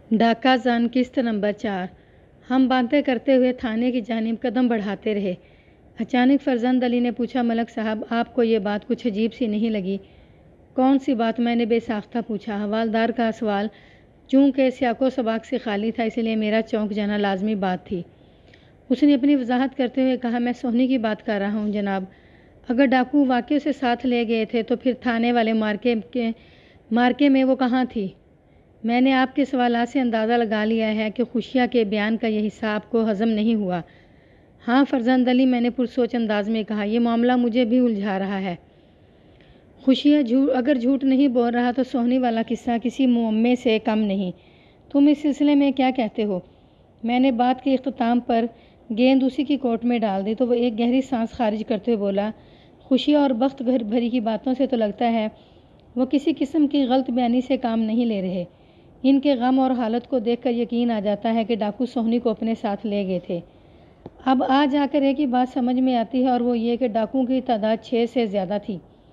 ڈاکہ زن قسط نمبر 4۔ ہم باتیں کرتے ہوئے تھانے کی جانب قدم بڑھاتے رہے۔ اچانک فرزند علی نے پوچھا، ملک صاحب آپ کو یہ بات کچھ عجیب سی نہیں لگی؟ کون سی بات؟ میں نے بے ساختہ پوچھا۔ حوالدار کا سوال چونکہ سیاق و سباق سے خالی تھا، اس لیے میرا چونک جانا لازمی بات تھی۔ اس نے اپنی وضاحت کرتے ہوئے کہا، میں سونی کی بات کر رہا ہوں جناب۔ اگر ڈاکو واقعی اسے ساتھ لے گئے تھے تو پھر تھانے والے مارکے میں وہ کہاں تھی؟ میں نے آپ کے سوالات سے اندازہ لگا لیا ہے کہ خوشیہ کے بیان کا یہ حصہ آپ کو ہضم نہیں ہوا۔ ہاں فرزند علی، میں نے پرسوچ انداز میں کہا، یہ معاملہ مجھے بھی الجھا رہا ہے۔ خوشیہ اگر جھوٹ نہیں بول رہا تو سونی والا قصہ کسی معمے سے کم نہیں۔ تم اس سلسلے میں کیا کہتے ہو؟ میں نے بات کے اختتام پر گیند اسی کی کورٹ میں ڈال دی تو وہ ایک گہری سانس خارج کرتے ہوئے بولا، خوشیہ اور بخت بھری کی باتوں سے تو لگتا ہے وہ کسی قسم کی غلط بیانی سے کام نہیں لے رہے۔ ان کے غم اور حالت کو دیکھ کر یقین آ جاتا ہے کہ ڈاکو سونی کو اپنے ساتھ لے گئے تھے۔ اب آ جا کر ایک ہی بات سمجھ میں آتی ہے اور وہ یہ کہ ڈاکوؤں کی تعداد 6 سے زیادہ تھی،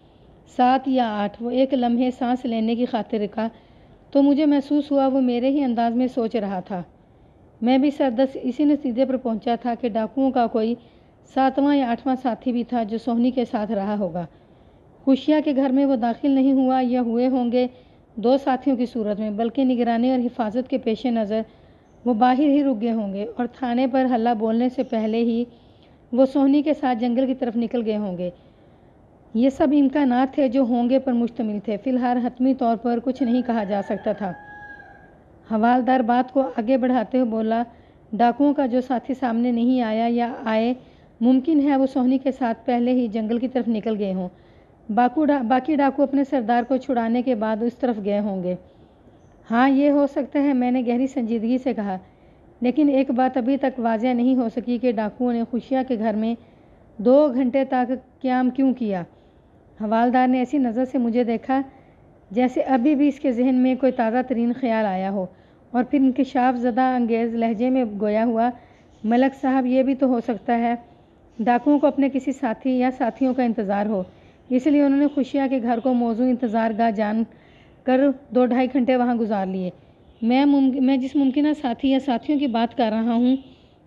7 یا 8۔ وہ ایک لمحے سانس لینے کی خاطر رکا تو مجھے محسوس ہوا وہ میرے ہی انداز میں سوچ رہا تھا۔ میں بھی سردست اسی نتیجے پر پہنچا تھا کہ ڈاکوؤں کا کوئی 7واں یا 8واں ساتھی بھی تھا جو سونی کے ساتھ رہا ہوگا۔ خوشیہ کے گھر میں وہ داخل نہیں ہوا یا ہوئے ہوں گے 2 ساتھیوں کی صورت میں، بلکہ نگرانی اور حفاظت کے پیش نظر وہ باہر ہی رک گئے ہوں گے اور تھانے پر ہلہ بولنے سے پہلے ہی وہ سونی کے ساتھ جنگل کی طرف نکل گئے ہوں گے۔ یہ سب امکانات تھے جو ہوں گے پر مشتمل تھے۔ فی الحال حتمی طور پر کچھ نہیں کہا جا سکتا تھا۔ حوالدار بات کو آگے بڑھاتے ہوئے بولا، ڈاکوؤں کا جو ساتھی سامنے نہیں آیا یا آئے، ممکن ہے وہ سونی کے ساتھ پہلے ہی جنگل کی طرف نکل گئے ہوں۔ باقی ڈاکو اپنے سردار کو چھڑانے کے بعد اس طرف گئے ہوں گے۔ ہاں یہ ہو سکتا ہے، میں نے گہری سنجیدگی سے کہا، لیکن ایک بات ابھی تک واضح نہیں ہو سکی کہ ڈاکوؤں نے خوشیہ کے گھر میں 2 گھنٹے تک قیام کیوں کیا؟ حوالدار نے ایسی نظر سے مجھے دیکھا جیسے ابھی بھی اس کے ذہن میں کوئی تازہ ترین خیال آیا ہو، اور پھر انکشاف زدہ انگیز لہجے میں گویا ہوا، ملک صاحب یہ بھی تو ہو سکتا ہے ڈاکوؤں کو اپنے کسی ساتھی یا ساتھیوں کا انتظار ہو، اس لیے انہوں نے خوشیہ کے گھر کو موزوں انتظار گاہ جان کر 2-2.5 گھنٹے وہاں گزار لیے۔ میں جس ممکنہ ساتھی یا ساتھیوں کی بات کر رہا ہوں،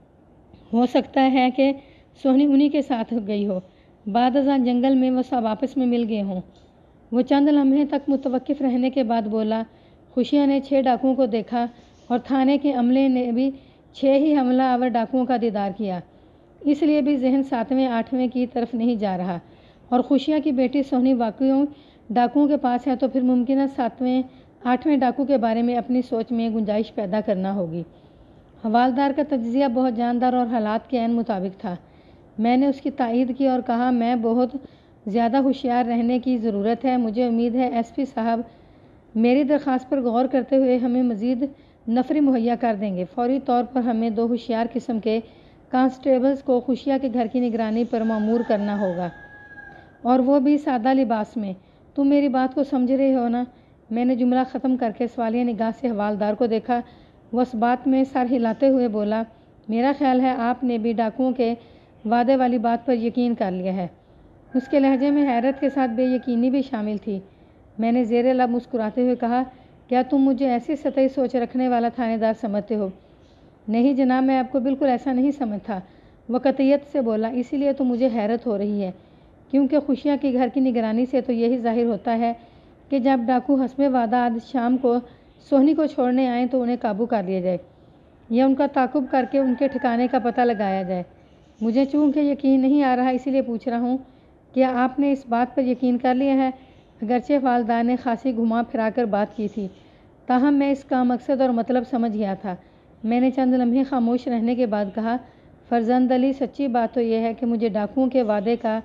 ہو سکتا ہے کہ سونی انہی کے ساتھ گئی ہو۔ بعد ازاں جنگل میں وہ سب آپس میں مل گئے ہوں۔ وہ چند لمحے تک متوقف رہنے کے بعد بولا، خوشیہ نے 6 ڈاکوؤں کو دیکھا اور تھانے کے عملے نے بھی 6 ہی حملہ آور ڈاکوؤں کا دیدار کیا، اس لیے بھی ذہن 7ویں 8ویں کی طرف نہیں جا رہا، اور خوشیہ کی بیٹی سونی واقعی ڈاکوؤں کے پاس ہے تو پھر ممکنہ 7ویں 8ویں ڈاکو کے بارے میں اپنی سوچ میں گنجائش پیدا کرنا ہوگی۔ حوالدار کا تجزیہ بہت جاندار اور حالات کے عین مطابق تھا۔ میں نے اس کی تائید کی اور کہا، میں بہت زیادہ ہوشیار رہنے کی ضرورت ہے۔ مجھے امید ہے ایس پی صاحب میری درخواست پر غور کرتے ہوئے ہمیں مزید نفری مہیا کر دیں گے۔ فوری طور پر ہمیں 2 ہوشیار قسم کے کانسٹیبلز کو خوشیہ کے گھر کی نگرانی پر مامور کرنا ہوگا، اور وہ بھی سادہ لباس میں۔ تم میری بات کو سمجھ رہے ہو نا؟ میں نے جملہ ختم کر کے سوالیہ نگاہ سے حوالدار کو دیکھا۔ وہ اس بات میں سر ہلاتے ہوئے بولا، میرا خیال ہے آپ نے بھی ڈاکوؤں کے وعدے والی بات پر یقین کر لیا ہے۔ اس کے لہجے میں حیرت کے ساتھ بے یقینی بھی شامل تھی۔ میں نے زیر لب مسکراتے ہوئے کہا، کیا تم مجھے ایسی سطحی سوچ رکھنے والا تھانے دار سمجھتے ہو؟ نہیں جناب، میں آپ کو بالکل ایسا نہیں سمجھتا، وہ قطعیت سے بولا۔ اسی لیے تو مجھے حیرت ہو رہی ہے، کیونکہ خوشیہ کے گھر کی نگرانی سے تو یہی ظاہر ہوتا ہے کہ جب ڈاکو حسب وعدہ آج شام کو سونی کو چھوڑنے آئیں تو انہیں قابو کر لیا جائے یا ان کا تعاقب کر کے ان کے ٹھکانے کا پتہ لگایا جائے۔ مجھے چونکہ یقین نہیں آ رہا، اسی لیے پوچھ رہا ہوں، کیا آپ نے اس بات پر یقین کر لیا ہے؟ اگرچہ والدہ نے خاصی گھما پھرا کر بات کی تھی، تاہم میں اس کا مقصد اور مطلب سمجھ گیا تھا۔ میں نے چند لمحے خاموش رہنے کے بعد کہا، فرزند علی، سچی بات تو یہ ہے کہ مجھے ڈاکوؤں کے وعدے کا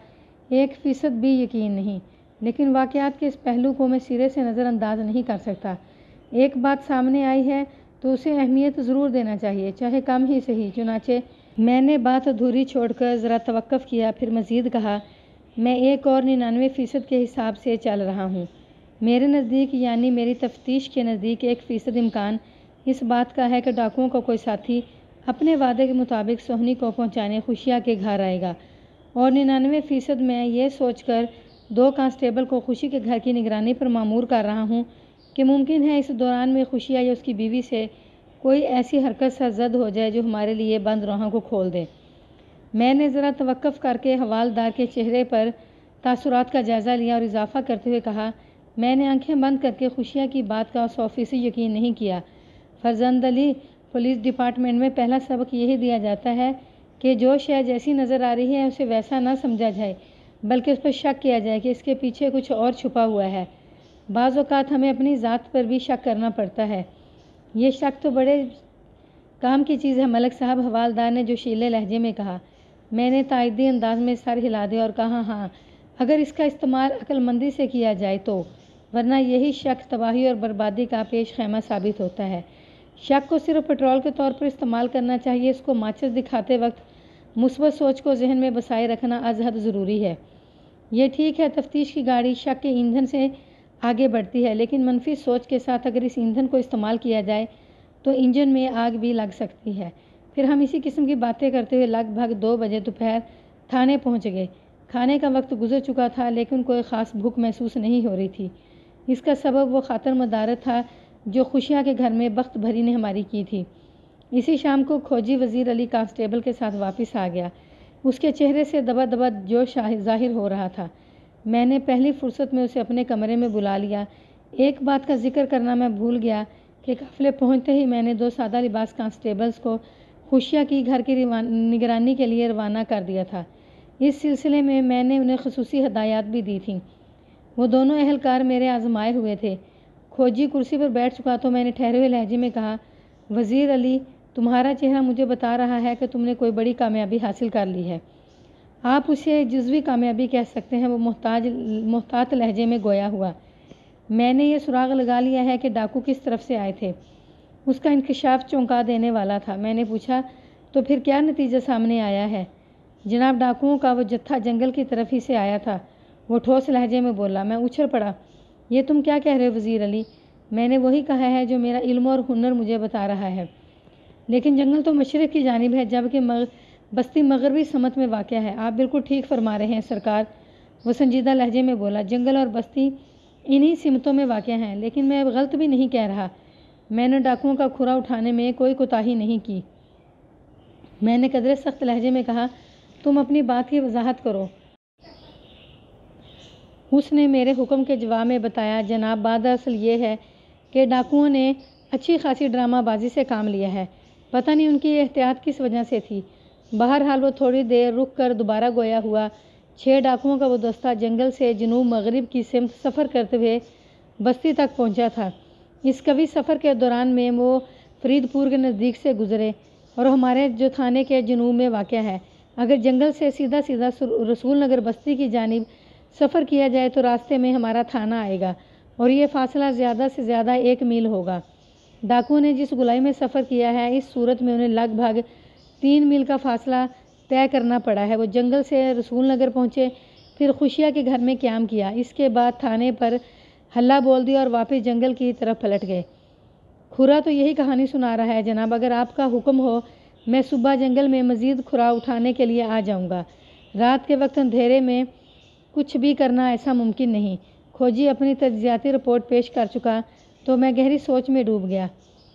1% بھی یقین نہیں، لیکن واقعات کے اس پہلو کو میں سرے سے نظر انداز نہیں کر سکتا۔ ایک بات سامنے آئی ہے تو اسے اہمیت ضرور دینا چاہیے، چاہے کم ہی صحیح۔ چنانچہ میں نے بات ادھوری چھوڑ کر ذرا توقف کیا، پھر مزید کہا، میں 1 اور 99% کے حساب سے چل رہا ہوں۔ میرے نزدیک، یعنی میری تفتیش کے نزدیک، 1% امکان اس بات کا ہے کہ ڈاکوؤں کا کوئی ساتھی اپنے وعدے کے مطابق سونی کو پہنچانے خوشیہ کے گھر آئے گا، اور 99% میں یہ سوچ کر 2 کانسٹیبل کو خوشی کے گھر کی نگرانی پر مامور کر رہا ہوں کہ ممکن ہے اس دوران میں خوشیہ یا اس کی بیوی سے کوئی ایسی حرکت سرزد ہو جائے جو ہمارے لیے بند راہوں کو کھول دے۔ میں نے ذرا توقف کر کے حوالدار کے چہرے پر تاثرات کا جائزہ لیا اور اضافہ کرتے ہوئے کہا، میں نے آنکھیں بند کر کے خوشیہ کی بات کا 100% یقین نہیں کیا۔ فرزند علی، پولیس ڈپارٹمنٹ میں پہلا سبق یہی دیا جاتا ہے کہ جو شے جیسی نظر آ رہی ہے اسے ویسا نہ سمجھا جائے، بلکہ اس پر شک کیا جائے کہ اس کے پیچھے کچھ اور چھپا ہوا ہے۔ بعض اوقات ہمیں اپنی ذات پر بھی شک کرنا پڑتا ہے۔ یہ شک تو بڑے کام کی چیز ہے ملک صاحب، حوالدار نے جوشیلے لہجے میں کہا۔ میں نے تائیدی انداز میں سر ہلا دیا اور کہا، ہاں، اگر اس کا استعمال عقل مندی سے کیا جائے تو، ورنہ یہی شک تباہی اور بربادی کا پیش خیمہ ثابت ہوتا ہے۔ شک کو صرف پٹرول کے طور پر استعمال کرنا چاہیے، اس کو ماچس دکھاتے وقت مثبت سوچ کو ذہن میں بسائے رکھنا از حد ضروری ہے۔ یہ ٹھیک ہے، تفتیش کی گاڑی شک کے ایندھن سے آگے بڑھتی ہے، لیکن منفی سوچ کے ساتھ اگر اس ایندھن کو استعمال کیا جائے تو انجن میں آگ بھی لگ سکتی ہے۔ پھر ہم اسی قسم کی باتیں کرتے ہوئے لگ بھگ 2 بجے دوپہر تھانے پہنچ گئے۔ کھانے کا وقت گزر چکا تھا لیکن کوئی خاص بھوک محسوس نہیں ہو رہی تھی۔ اس کا سبب وہ خاطر مدارت تھا جو خوشیہ کے گھر میں بخت بھری نے ہماری کی تھی۔ اسی شام کو کھوجی وزیر علی کانسٹیبل کے ساتھ واپس آ گیا۔ اس کے چہرے سے دبا دبا جوش ظاہر ہو رہا تھا۔ میں نے پہلی فرصت میں اسے اپنے کمرے میں بلا لیا۔ ایک بات کا ذکر کرنا میں بھول گیا کہ قافلے پہنچتے ہی میں نے 2 سادہ لباس کانسٹیبلز کو خوشیہ کی گھر کی نگرانی کے لیے روانہ کر دیا تھا۔ اس سلسلے میں نے انہیں خصوصی ہدایات بھی دی تھیں۔ وہ دونوں اہلکار میرے آزمائے ہوئے تھے۔ کھوجی کرسی پر بیٹھ چکا تو میں نے ٹھہرے ہوئے لہجے میں کہا، وزیر علی، تمہارا چہرہ مجھے بتا رہا ہے کہ تم نے کوئی بڑی کامیابی حاصل کر لی ہے۔ آپ اسے جزوی کامیابی کہہ سکتے ہیں، وہ محتاط لہجے میں گویا ہوا۔ میں نے یہ سراغ لگا لیا ہے کہ ڈاکو کس طرف سے آئے تھے۔ اس کا انکشاف چونکا دینے والا تھا۔ میں نے پوچھا، تو پھر کیا نتیجہ سامنے آیا ہے؟ جناب، ڈاکوؤں کا وہ جتھا جنگل کی طرف ہی سے آیا تھا، وہ ٹھوس لہجے میں بولا۔ میں اچھل پڑا، یہ تم کیا کہہ رہے ہو وزیر علی؟ میں نے وہی کہا ہے جو میرا علم اور ہنر مجھے بتا رہا ہے۔ لیکن جنگل تو مشرق کی جانب ہے، جبکہ بستی مغربی سمت میں واقع ہے۔ آپ بالکل ٹھیک فرما رہے ہیں سرکار، وہ سنجیدہ لہجے میں بولا۔ جنگل اور بستی انہی سمتوں میں واقع ہیں، لیکن میں غلط بھی نہیں کہہ رہا۔ میں نے ڈاکوؤں کا کھرا اٹھانے میں کوئی کوتاہی نہیں کی۔ میں نے قدرے سخت لہجے میں کہا، تم اپنی بات کی وضاحت کرو۔ اس نے میرے حکم کے جواب میں بتایا، جناب، بات دراصل یہ ہے کہ ڈاکوؤں نے اچھی خاصی ڈرامہ بازی سے کام لیا ہے۔ پتہ نہیں ان کی احتیاط کس وجہ سے تھی۔ بہرحال وہ تھوڑی دیر رک کر دوبارہ گویا ہوا۔ 6 ڈاکوؤں کا وہ دستہ جنگل سے جنوب مغرب کی سمت سفر کرتے ہوئے بستی تک پہنچا تھا۔ اس قوی سفر کے دوران میں وہ فرید پور کے نزدیک سے گزرے اور ہمارے جو تھانے کے جنوب میں واقع ہے۔ اگر جنگل سے سیدھا رسول نگر بستی کی جانب سفر کیا جائے تو راستے میں ہمارا تھانہ آئے گا اور یہ فاصلہ زیادہ سے زیادہ 1 میل ہوگا۔ ڈاکوؤں نے جس گولائی میں سفر کیا ہے، اس صورت میں انہیں لگ بھگ 3 میل کا فاصلہ طے کرنا پڑا ہے۔ وہ جنگل سے رسول نگر پہنچے، پھر خوشیہ کے گھر میں قیام کیا، اس کے بعد تھانے پر ہلہ بول دیا اور واپس جنگل کی طرف پلٹ گئے۔ کھرا تو یہی کہانی سنا رہا ہے جناب، اگر آپ کا حکم ہو میں صبح جنگل میں مزید کھرا اٹھانے کے لیے آ جاؤں گا۔ رات کے وقت اندھیرے میں کچھ بھی کرنا ایسا ممکن نہیں۔ کھوجی اپنی تجزیاتی رپورٹ پیش کر چکا تو میں گہری سوچ میں ڈوب گیا۔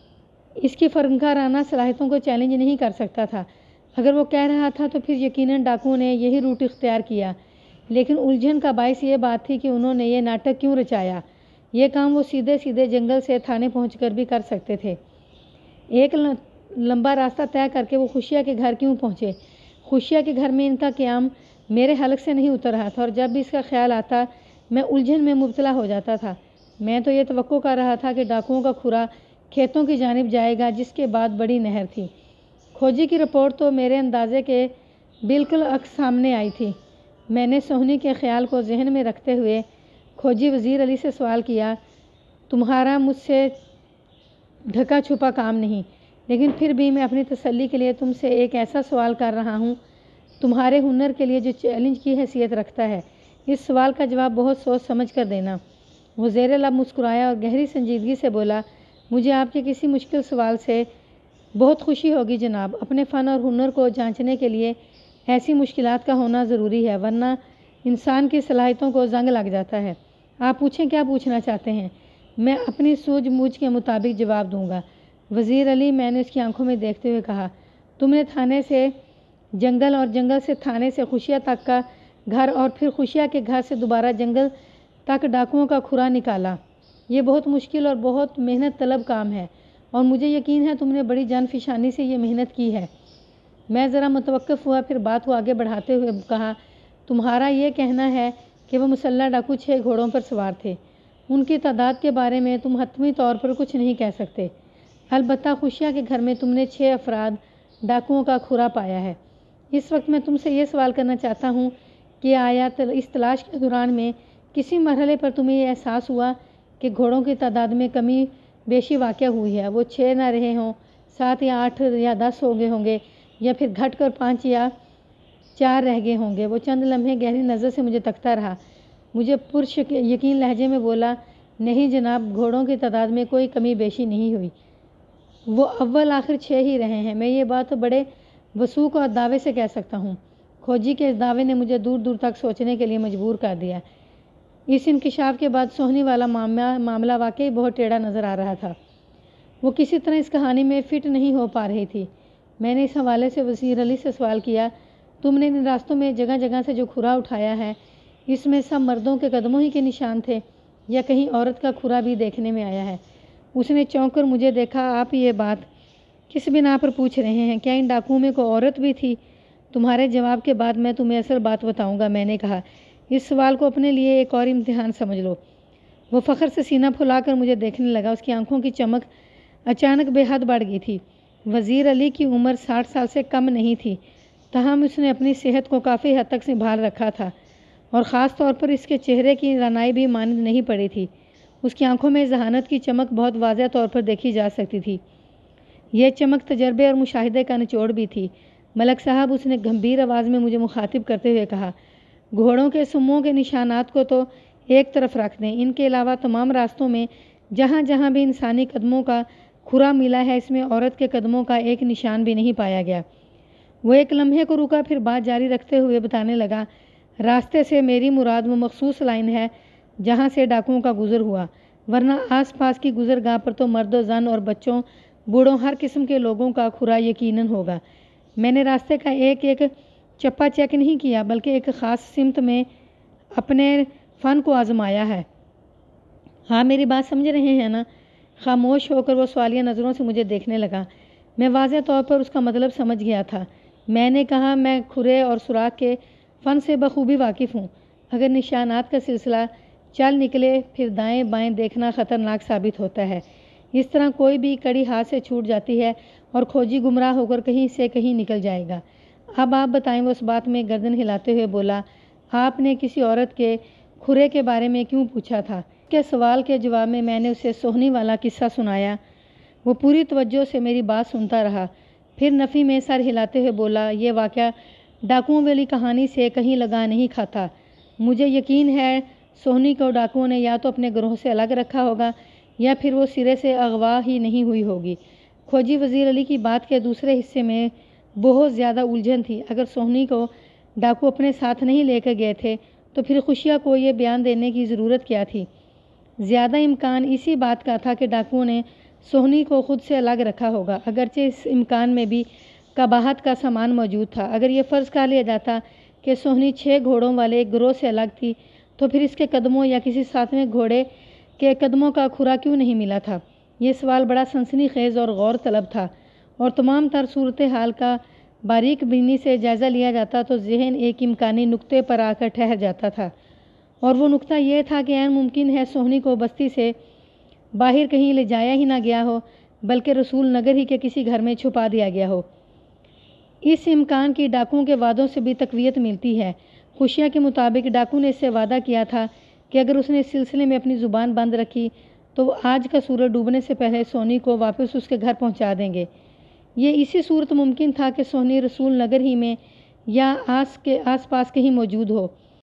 اس کی فنکارانہ صلاحیتوں کو چیلنج نہیں کر سکتا تھا۔ اگر وہ کہہ رہا تھا تو پھر یقیناً ڈاکوؤں نے یہی روٹ اختیار کیا، لیکن الجھن کا باعث یہ بات تھی کہ انہوں نے یہ ناٹک کیوں رچایا۔ یہ کام وہ سیدھے جنگل سے تھانے پہنچ کر بھی کر سکتے تھے۔ ایک لمبا راستہ طے کر کے وہ خوشیہ کے گھر کیوں پہنچے؟ خوشیہ کے گھر میں ان کا قیام میرے حلق سے نہیں اتر رہا تھا، اور جب بھی اس کا خیال آتا میں الجھن میں مبتلا ہو جاتا تھا۔ میں تو یہ توقع کر رہا تھا کہ ڈاکوؤں کا کھرا کھیتوں کی جانب جائے گا، جس کے بعد بڑی نہر تھی۔ کھوجی کی رپورٹ تو میرے اندازے کے بالکل عکس سامنے آئی تھی۔ میں نے سوہنی کے خیال کو ذہن میں رکھتے ہوئے کھوجی وزیر علی سے سوال کیا، تمہارا مجھ سے ڈھکا چھپا کام نہیں، لیکن پھر بھی میں اپنی تسلی کے لیے تم سے ایک ایسا سوال کر رہا ہوں تمہارے ہنر کے لیے جو چیلنج کی حیثیت رکھتا ہے۔ اس سوال کا جواب بہت سوچ سمجھ کر دینا۔ وہ زیر لب مسکرایا اور گہری سنجیدگی سے بولا، مجھے آپ کے کسی مشکل سوال سے بہت خوشی ہوگی جناب۔ اپنے فن اور ہنر کو جانچنے کے لیے ایسی مشکلات کا ہونا ضروری ہے، ورنہ انسان کی صلاحیتوں کو زنگ لگ جاتا ہے۔ آپ پوچھیں کیا پوچھنا چاہتے ہیں، میں اپنی سوجھ بوجھ کے مطابق جواب دوں گا۔ وزیر علی، میں نے اس کی آنکھوں میں دیکھتے ہوئے کہا، تم نے تھانے سے جنگل اور جنگل سے تھانے سے خوشیا تک کا گھر اور پھر خوشیا کے گھر سے دوبارہ جنگل تک ڈاکوؤں کا کھرا نکالا۔ یہ بہت مشکل اور بہت محنت طلب کام ہے اور مجھے یقین ہے تم نے بڑی جان فشانی سے یہ محنت کی ہے۔ میں ذرا متوقف ہوا، پھر بات کو آگے بڑھاتے ہوئے کہا، تمہارا یہ کہنا ہے کہ وہ مسلح ڈاکو 6 گھوڑوں پر سوار تھے۔ ان کی تعداد کے بارے میں تم حتمی طور پر کچھ نہیں کہہ سکتے۔ البتہ خوشیا کے گھر میں تم نے 6 افراد ڈاکوؤں کا کھرا پایا ہے۔ اس وقت میں تم سے یہ سوال کرنا چاہتا ہوں کہ آیا اس تلاش کے دوران میں کسی مرحلے پر تمہیں یہ احساس ہوا کہ گھوڑوں کی تعداد میں کمی بیشی واقع ہوئی ہے؟ وہ 6 نہ رہے ہوں، 7 یا 8 یا 10 ہو گئے ہوں گے، یا پھر گھٹ کر 5 یا 4 رہ گئے ہوں گے۔ وہ چند لمحے گہری نظر سے مجھے تکتا رہا، مجھے یقین لہجے میں بولا، نہیں جناب، گھوڑوں کی تعداد میں کوئی کمی بیشی نہیں ہوئی۔ وہ اول آخر 6 ہی رہے ہیں۔ میں یہ بات بڑے وثوق اور دعوے سے کہہ سکتا ہوں۔ کھوجی کے اس دعوے نے مجھے دور دور تک سوچنے کے لیے مجبور کر دیا۔ اس انکشاف کے بعد سوہنی والا معاملہ واقعی بہت ٹیڑھا نظر آ رہا تھا۔ وہ کسی طرح اس کہانی میں فٹ نہیں ہو پا رہی تھی۔ میں نے اس حوالے سے وزیر علی سے سوال کیا، تم نے ان راستوں میں جگہ جگہ سے جو کھرا اٹھایا ہے، اس میں سب مردوں کے قدموں ہی کے نشان تھے یا کہیں عورت کا کھرا بھی دیکھنے میں آیا ہے؟ اس نے چونک کر مجھے دیکھا۔ آپ یہ بات کس بنا پر پوچھ رہے ہیں؟ کیا ان ڈاکوؤں میں کوئی عورت بھی تھی؟ تمہارے جواب کے بعد میں تمہیں اصل بات بتاؤں گا، میں نے کہا۔ اس سوال کو اپنے لیے ایک اور امتحان سمجھ لو۔ وہ فخر سے سینہ پھلا کر مجھے دیکھنے لگا۔ اس کی آنکھوں کی چمک اچانک بے حد بڑھ گئی تھی۔ وزیر علی کی عمر 60 سال سے کم نہیں تھی، تاہم اس نے اپنی صحت کو کافی حد تک سنبھال رکھا تھا اور خاص طور پر اس کے چہرے کی رعنائی بھی مانند نہیں پڑی تھی۔ اس کی آنکھوں میں ذہانت کی چمک بہت واضح طور پر دیکھی جا سکتی تھی۔ یہ چمک تجربے اور مشاہدے کا نچوڑ بھی تھی۔ ملک صاحب، اس نے گمبھیر آواز میں مجھے مخاطب کرتے ہوئے کہا، گھوڑوں کے سموں کے نشانات کو تو ایک طرف رکھ دیں، ان کے علاوہ تمام راستوں میں جہاں جہاں بھی انسانی قدموں کا کھرا ملا ہے، اس میں عورت کے قدموں کا ایک نشان بھی نہیں پایا گیا۔ وہ ایک لمحے کو رکا، پھر بات جاری رکھتے ہوئے بتانے لگا، راستے سے میری مراد وہ مخصوص لائن ہے جہاں سے ڈاکوؤں کا گزر ہوا، ورنہ آس پاس کی گزرگاہ پر تو مرد و زن اور بچوں، بوڑھوں، ہر قسم کے لوگوں کا کھرا یقیناً ہوگا۔ میں نے راستے کا ایک ایک چپا چیک نہیں کیا، بلکہ ایک خاص سمت میں اپنے فن کو آزمایا ہے۔ ہاں، میری بات سمجھ رہے ہیں نا؟ خاموش ہو کر وہ سوالیہ نظروں سے مجھے دیکھنے لگا۔ میں واضح طور پر اس کا مطلب سمجھ گیا تھا۔ میں نے کہا، میں کھرے اور سوراخ کے فن سے بخوبی واقف ہوں۔ اگر نشانات کا سلسلہ چل نکلے، پھر دائیں بائیں دیکھنا خطرناک ثابت ہوتا ہے۔ اس طرح کوئی بھی کڑی ہاتھ سے چھوٹ جاتی ہے اور کھوجی گمراہ ہو کر کہیں سے کہیں نکل جائے گا۔ اب آپ بتائیں، وہ اس بات میں گردن ہلاتے ہوئے بولا، آپ نے کسی عورت کے کھرے کے بارے میں کیوں پوچھا تھا؟ اس کے سوال کے جواب میں نے اسے سوہنی والا قصہ سنایا۔ وہ پوری توجہ سے میری بات سنتا رہا، پھر نفی میں سر ہلاتے ہوئے بولا، یہ واقعہ ڈاکوؤں والی کہانی سے کہیں لگا نہیں کھاتا۔ مجھے یقین ہے سوہنی کو ڈاکوؤں نے یا تو اپنے گروہ سے الگ رکھا ہوگا یا پھر وہ سرے سے اغوا ہی نہیں ہوئی ہوگی۔ کھوجی وزیر علی کی بات کے دوسرے حصے میں بہت زیادہ الجھن تھی۔ اگر سوہنی کو ڈاکو اپنے ساتھ نہیں لے کر گئے تھے تو پھر خوشیا کو یہ بیان دینے کی ضرورت کیا تھی؟ زیادہ امکان اسی بات کا تھا کہ ڈاکوؤں نے سوہنی کو خود سے الگ رکھا ہوگا، اگرچہ اس امکان میں بھی قباحت کا سامان موجود تھا۔ اگر یہ فرض کر لیا جاتا کہ سوہنی 6 گھوڑوں والے ایک گروہ سے الگ تھی، تو پھر اس کے قدموں یا کسی 7ویں گھوڑے کے قدموں کا کھرا کیوں نہیں ملا تھا؟ یہ سوال بڑا سنسنی خیز اور غور طلب تھا، اور تمام تر صورتحال کا باریک بینی سے جائزہ لیا جاتا تو ذہن ایک امکانی نقطے پر آ کر ٹھہر جاتا تھا، اور وہ نقطہ یہ تھا کہ عین ممکن ہے سوہنی کو بستی سے باہر کہیں لے جایا ہی نہ گیا ہو، بلکہ رسول نگر ہی کے کسی گھر میں چھپا دیا گیا ہو۔ اس امکان کی ڈاکوؤں کے وعدوں سے بھی تقویت ملتی ہے۔ خوشیا کے مطابق ڈاکو نے اس سے وعدہ کیا تھا کہ اگر اس نے اس سلسلے میں اپنی زبان بند رکھی تو وہ آج کا سورج ڈوبنے سے پہلے سوہنی کو واپس اس کے گھر پہنچا دیں گے۔ یہ اسی صورت ممکن تھا کہ سوہنی رسول نگر ہی میں یا آس پاس کہیں موجود ہو۔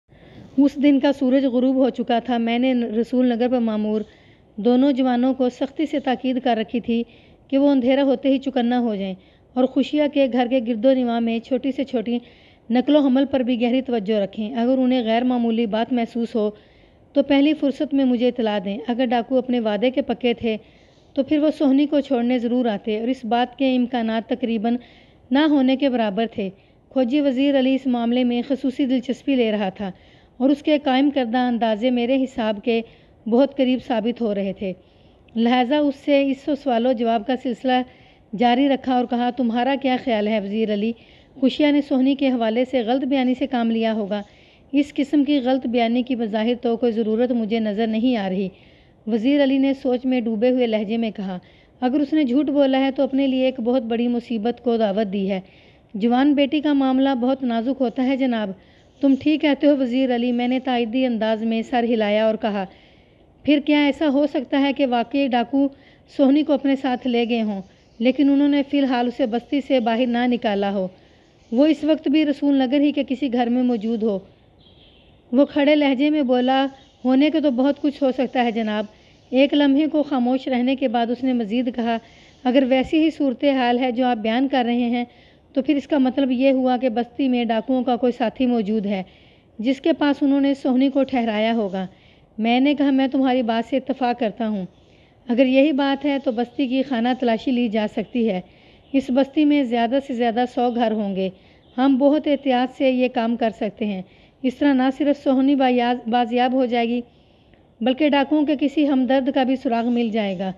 اس دن کا سورج غروب ہو چکا تھا۔ میں نے رسول نگر پر مامور دونوں جوانوں کو سختی سے تاکید کر رکھی تھی کہ وہ اندھیرا ہوتے ہی چوکنا ہو جائیں اور خوشیا کے گھر کے گرد و نواح میں چھوٹی سے چھوٹی نقل و حمل پر بھی گہری توجہ رکھیں۔ اگر انہیں غیر معمولی بات محسوس ہو تو پہلی فرصت میں مجھے اطلاع دیں۔ اگر ڈاکو اپنے وعدے کے پکے تھے تو پھر وہ سہنی کو چھوڑنے ضرور آتے اور اس بات کے امکانات تقریباً نہ ہونے کے برابر تھے۔ کھوجی وزیر علی اس معاملے میں خصوصی دلچسپی لے رہا تھا اور اس کے قائم کردہ اندازے میرے حساب کے بہت قریب ثابت ہو رہے تھے۔ لہٰذا اس سے اس سوال و جواب کا سلسلہ جاری رکھا اور کہا، تمہارا کیا خیال ہے وزیر علی؟ خوشیہ نے سہنی کے حوالے سے غلط بیانی سے کام لیا ہوگا۔ اس قسم کی غلط بیانی کی بظاہر تو کوئی ضرورت مجھے نظر نہیں آ رہی۔ وزیر علی نے سوچ میں ڈوبے ہوئے لہجے میں کہا، اگر اس نے جھوٹ بولا ہے تو اپنے لیے ایک بہت بڑی مصیبت کو دعوت دی ہے۔ جوان بیٹی کا معاملہ بہت نازک ہوتا ہے جناب۔ تم ٹھیک کہتے ہو وزیر علی، میں نے تائیدی انداز میں سر ہلایا اور کہا، پھر کیا ایسا ہو سکتا ہے کہ واقعی ڈاکو سہنی کو اپنے ساتھ لے گئے ہوں لیکن انہوں نے فی الحال اسے بستی سے باہر نہ نکالا ہو؟ وہ اس وقت بھی رسول نگر ہی کے کسی گھر میں موجود ہو۔ وہ کھڑے لہجے میں بولا، ہونے کے تو بہت کچھ ہو سکتا ہے جناب۔ ایک لمحے کو خاموش رہنے کے بعد اس نے مزید کہا، اگر ویسی ہی صورتحال ہے جو آپ بیان کر رہے ہیں تو پھر اس کا مطلب یہ ہوا کہ بستی میں ڈاکوؤں کا کوئی ساتھی موجود ہے جس کے پاس انہوں نے سہنی کو ٹھہرایا ہوگا۔ میں نے کہا، میں تمہاری بات سے اتفاق کرتا ہوں۔ اگر یہی بات ہے تو بستی کی خانہ تلاشی لی جا سکتی ہے۔ اس بستی میں زیادہ سے زیادہ 100 گھر ہوں گے۔ ہم بہت احتیاط سے یہ کام کر سکتے ہیں۔ اس طرح نہ صرف سہنی بازیاب ہو جائے گی بلکہ ڈاکوؤں کے کسی ہمدرد کا بھی سراغ مل جائے گا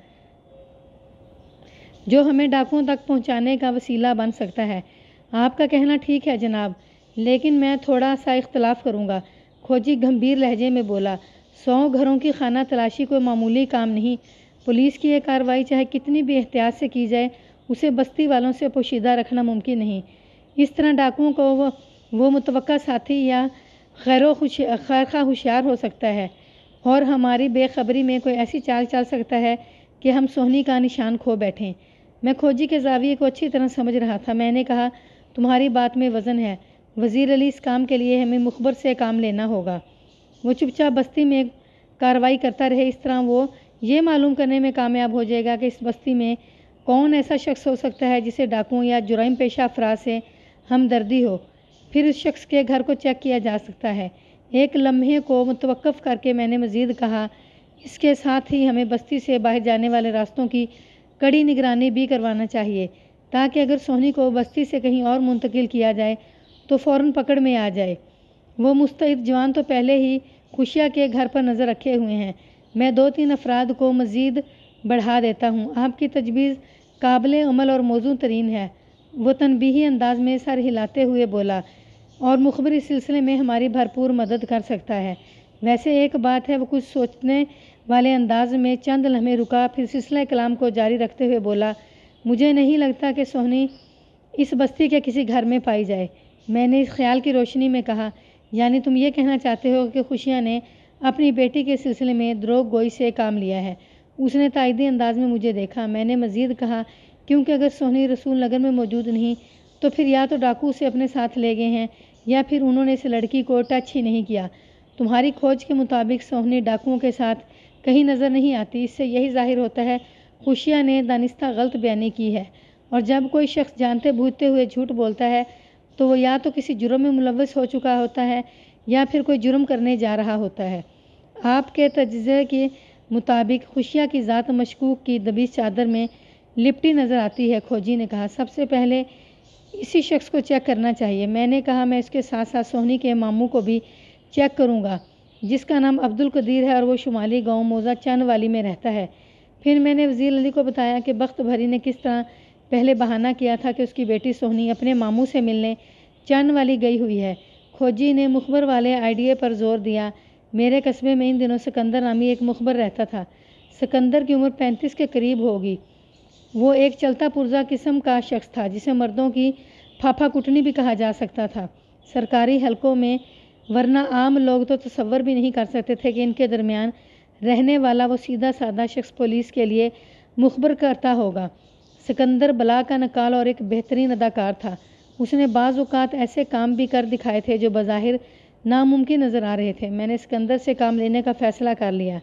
جو ہمیں ڈاکوؤں تک پہنچانے کا وسیلہ بن سکتا ہے۔ آپ کا کہنا ٹھیک ہے جناب، لیکن میں تھوڑا سا اختلاف کروں گا۔ کھوجی گمبھیر لہجے میں بولا، 100 گھروں کی خانہ تلاشی کوئی معمولی کام نہیں۔ پولیس کی یہ کارروائی چاہے کتنی بھی احتیاط سے کی جائے اسے بستی والوں سے پوشیدہ رکھنا ممکن نہیں۔ اس طرح ڈاکوؤں کو وہ متوقع ساتھی یا خیرخواہ ہوشیار ہو سکتا ہے اور ہماری بے خبری میں کوئی ایسی چال چل سکتا ہے کہ ہم سہنی کا نشان کھو بیٹھیں۔ میں کھوجی کے زاویے کو اچھی طرح سمجھ رہا تھا۔ میں نے کہا، تمہاری بات میں وزن ہے وزیر علی، اس کام کے لیے ہمیں مخبر سے کام لینا ہوگا۔ وہ چپ چاپ بستی میں کارروائی کرتا رہے، اس طرح وہ یہ معلوم کرنے میں کامیاب ہو جائے گا کہ اس بستی میں کون ایسا شخص ہو سکتا ہے جسے ڈاکوؤں یا جرائم پیشہ افراد سے ہمدردی ہو۔ پھر اس شخص کے گھر کو چیک کیا جا سکتا ہے۔ ایک لمحے کو متوقف کر کے میں نے مزید کہا، اس کے ساتھ ہی ہمیں بستی سے باہر جانے والے راستوں کی کڑی نگرانی بھی کروانا چاہیے تاکہ اگر سہنی کو بستی سے کہیں اور منتقل کیا جائے تو فوراً پکڑ میں آ جائے۔ وہ مستعد جوان تو پہلے ہی خوشیہ کے گھر پر نظر رکھے ہوئے ہیں۔ میں 2-3 افراد کو مزید بڑھا دیتا ہوں۔ آپ کی تجویز قابل عمل اور موزوں ترین ہے۔ وہ تنبیہی انداز میں سر ہلاتے ہوئے بولا، اور مخبر اس سلسلے میں ہماری بھرپور مدد کر سکتا ہے۔ ویسے ایک بات ہے۔ وہ کچھ سوچنے والے انداز میں چند لمحے رکا، پھر سلسلہ کلام کو جاری رکھتے ہوئے بولا، مجھے نہیں لگتا کہ سہنی اس بستی کے کسی گھر میں پائی جائے۔ میں نے اس خیال کی روشنی میں کہا، یعنی تم یہ کہنا چاہتے ہو کہ خوشیہ نے اپنی بیٹی کے سلسلے میں دروغ گوئی سے کام لیا ہے؟ اس نے تائیدی انداز میں مجھے دیکھا۔ میں نے مزید کہا، کیونکہ اگر سہنی رسول نگر میں موجود نہیں تو پھر یا تو ڈاکو اسے اپنے ساتھ لے گئے ہیں یا پھر انہوں نے اس لڑکی کو ٹچ ہی نہیں کیا۔ تمہاری کھوج کے مطابق سہنی ڈاکوؤں کے ساتھ کہیں نظر نہیں آتی۔ اس سے یہی ظاہر ہوتا ہے خوشیہ نے دانستہ غلط بیانی کی ہے، اور جب کوئی شخص جانتے بوجھتے ہوئے جھوٹ بولتا ہے تو وہ یا تو کسی جرم میں ملوث ہو چکا ہوتا ہے یا پھر کوئی جرم کرنے جا رہا ہوتا ہے۔ آپ کے تجزیے کے مطابق خوشیہ کی ذات مشکوک کی دبی چادر میں لپٹی نظر آتی ہے۔ کھوجی نے کہا، سب سے پہلے اسی شخص کو چیک کرنا چاہیے۔ میں نے کہا، میں اس کے ساتھ ساتھ سہنی کے ماموں کو بھی چیک کروں گا جس کا نام عبدالقدیر ہے اور وہ شمالی گاؤں موزہ چند والی میں رہتا ہے۔ پھر میں نے وزیر علی کو بتایا کہ بخت بھری نے کس طرح پہلے بہانہ کیا تھا کہ اس کی بیٹی سہنی اپنے ماموں سے ملنے چند والی گئی ہوئی ہے۔ کھوجی نے مخبر والے آئیڈیے پر زور دیا۔ میرے قصبے میں ان دنوں سکندر نامی ایک مخبر رہتا تھا۔ سکندر کی عمر 35 کے قریب ہوگی۔ وہ ایک چلتا پرزا قسم کا شخص تھا جسے مردوں کی پھاپھا کٹنی بھی کہا جا سکتا تھا سرکاری حلقوں میں، ورنہ عام لوگ تو تصور بھی نہیں کر سکتے تھے کہ ان کے درمیان رہنے والا وہ سیدھا سادہ شخص پولیس کے لیے مخبر کرتا ہوگا۔ سکندر بلا کا نکال اور ایک بہترین اداکار تھا۔ اس نے بعض اوقات ایسے کام بھی کر دکھائے تھے جو بظاہر ناممکن نظر آ رہے تھے۔ میں نے سکندر سے کام لینے کا فیصلہ کر لیا۔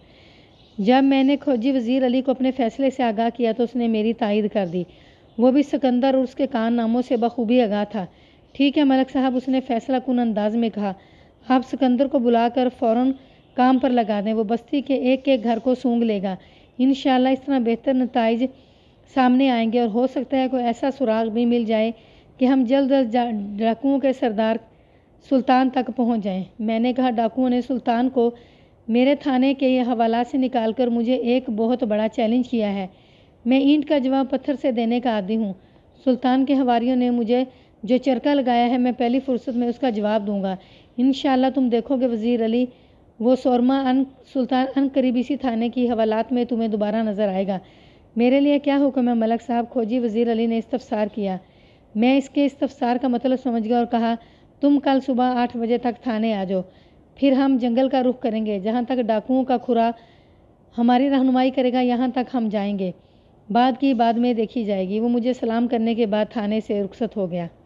جب میں نے کھوجی وزیر علی کو اپنے فیصلے سے آگاہ کیا تو اس نے میری تائید کر دی۔ وہ بھی سکندر اور اس کے کارناموں سے بخوبی آگاہ تھا۔ ٹھیک ہے ملک صاحب، اس نے فیصلہ کن انداز میں کہا، آپ سکندر کو بلا کر فوراً کام پر لگا دیں۔ وہ بستی کے ایک ایک گھر کو سونگ لے گا۔ انشاءاللہ اس طرح بہتر نتائج سامنے آئیں گے اور ہو سکتا ہے کوئی ایسا سراغ بھی مل جائے کہ ہم جلد از ڈاکوؤں کے سردار سلطان تک پہنچ جائیں۔ میں نے کہا ڈاکوؤں نے سلطان کو میرے تھانے کے یہ حوالات سے نکال کر مجھے ایک بہت بڑا چیلنج کیا ہے۔ میں اینٹ کا جواب پتھر سے دینے کا عادی ہوں۔ سلطان کے حواریوں نے مجھے جو چرکا لگایا ہے میں پہلی فرصت میں اس کا جواب دوں گا۔ انشاءاللہ تم دیکھو گے وزیر علی، وہ سورما سلطان ان قریب اسی تھانے کی حوالات میں تمہیں دوبارہ نظر آئے گا۔ میرے لیے کیا حکم ہے ملک صاحب؟ کھوجی وزیر علی نے استفسار کیا۔ میں اس کے استفسار کا مطلب سمجھ گیا اور کہا تم کل صبح 8 بجے تک تھانے آ جاؤ، پھر ہم جنگل کا رخ کریں گے، جہاں تک ڈاکوؤں کا کھرا ہماری رہنمائی کرے گا یہاں تک ہم جائیں گے، بعد کی بعد میں دیکھی جائے گی۔ وہ مجھے سلام کرنے کے بعد تھانے سے رخصت ہو گیا۔